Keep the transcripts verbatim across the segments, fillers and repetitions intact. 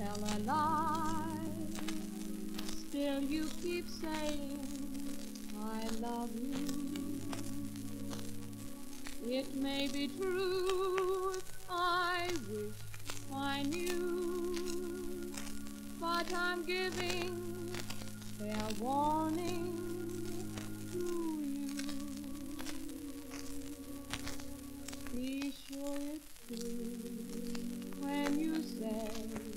tell a lie. Still you keep saying, I love you. It may be true, I wish I knew, but I'm giving fair warning to you. Be sure it's true when you say,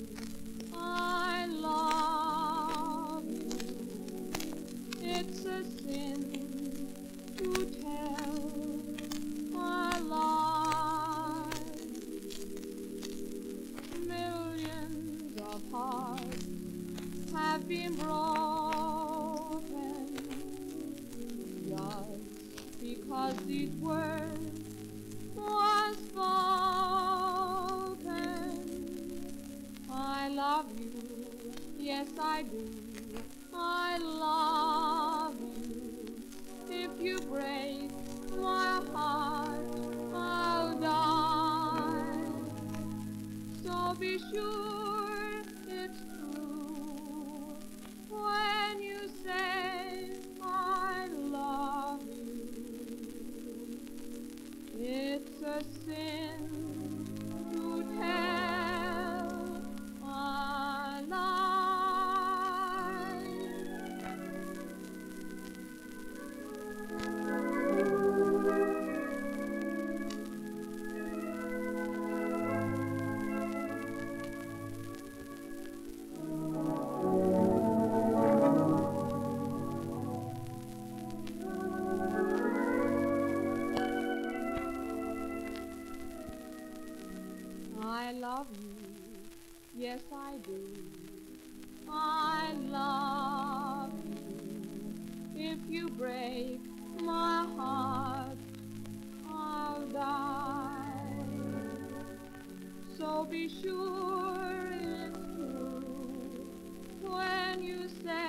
I love you. It's a sin to tell a lie. Millions of hearts have been broken just because these words were spoken. I love you, yes I do. I love you. If you break my heart, I'll die. So be sure it's true when you say I love you. It's a sin to tell a lie. I love you, yes I do. I love you. If you break my heart, I'll die. So be sure it's true when you say